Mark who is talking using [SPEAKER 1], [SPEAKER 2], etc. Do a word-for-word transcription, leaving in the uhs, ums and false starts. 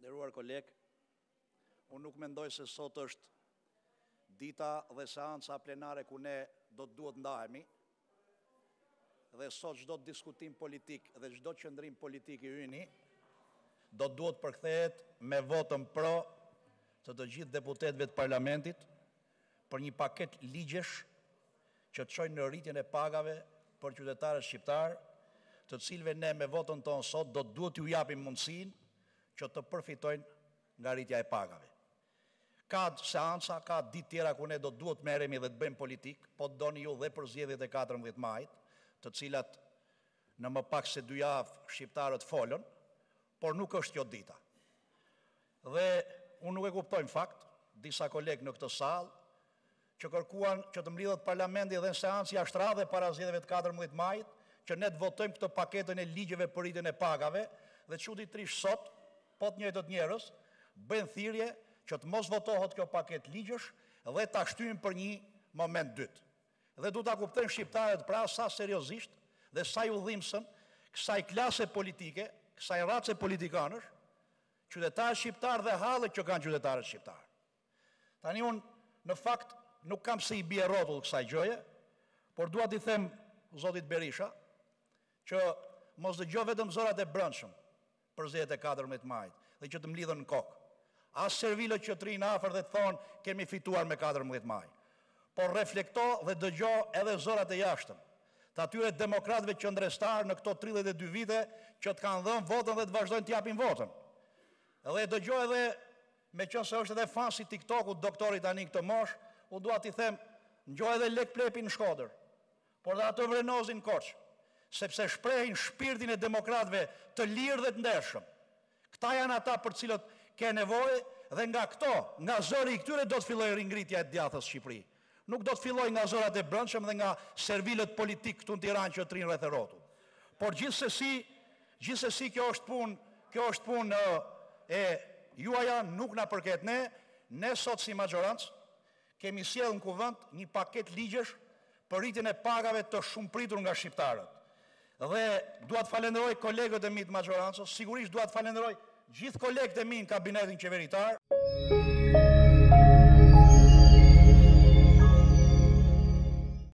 [SPEAKER 1] Nderuar koleg, unë nuk mendoj se sot është dita dhe seanca plenare ku ne do të duhet ndahemi, dhe sot çdo diskutim politik dhe çdo qëndrim politik i yni do të duhet përkthehet me votën pro të të gjithë deputetëve të parlamentit për një paket ligjesh që të çojnë në rritjen e pagave për qytetarët shqiptar, të cilëve ne me votën tonë sot do të duhet ju japim mundësinë që të përfitojnë nga rritja e pagave. Ka seanca, ka ditë tjera ku ne do të duhet merremi dhe të bëjmë politik, po të doni ju dhe për zgjedhjet e katërmbëdhjetë majit, të cilat në më pak se dy javë shqiptarët folën, por nuk është kjo dita. Dhe unë nuk e kuptoj në fakt, disa kolegë në këtë sallë, që kërkuan që të mblidhet parlamenti dhe në seancë jashtëradhe para zgjedhjeve të katërmbëdhjetë majit, që ne të votojmë këtë paketën e ligjeve për rritjen e pagave, dhe çuditërisht sot, po të njëjtët njerëz bëjnë thirrje që të mos votohet kjo paket ligjesh dhe ta shtyjmë për një moment dytë. Dhe du ta kuptojnë shqiptarët pra sa seriozisht dhe sa i udhimshëm kësaj klase politike, kësaj race politikanësh, qytetarë shqiptar dhe hallet që kanë qytetarët shqiptar. Tani unë në fakt nuk kam se i bie rrotull kësaj gjëje, por dua t'i them zotit Berisha që mos dëgjoj vetëm zorat e brendshëm për zgjedhjet e katërmbëdhjetë majit dhe që të mlidhen në kokë. As servilët që të rinë afër dhe të thonë kemi fituar me katërmbëdhjetë maj. Por reflekto dhe dëgjo edhe zorat e jashtëm të atyre demokratëve qendrestar në këto tridhjetë e dy vite që të kanë dhënë votën dhe të vazhdojnë të japin votën. Edhe dëgjo edhe, meqense është edhe fan si TikTokut doktorit tani këtë mosh, u dua t'i them, ngjoj edhe lek plepin në Shkodër, por dhe ato vrenozin Korç, sepse shprehin shpirtin e demokratëve të lirë dhe të ndershëm. Këta janë ata për cilët ke nevojë dhe nga këto, nga zëri i këtyre do të fillojë ringritja e djathtas në Shqipëri. Nuk do të fillojë nga zërat e brendshëm dhe nga servilët politik këtu në Tiranë që trinë rreth e rrotull. Por gjithsesi, gjithsesi kjo është punë, kjo është punë e juaja, nuk na përket ne, ne sot si maxhorancë kemi sjellë në kuvend një paket ligjesh për rritjen e pagave të shumëpritur nga shqiptarët. Dhe dua të falenderoj kolegët e mi të maxhorancës, sigurisht dua të falenderoj gjithë kolegët e mi në kabinetin qeveritar.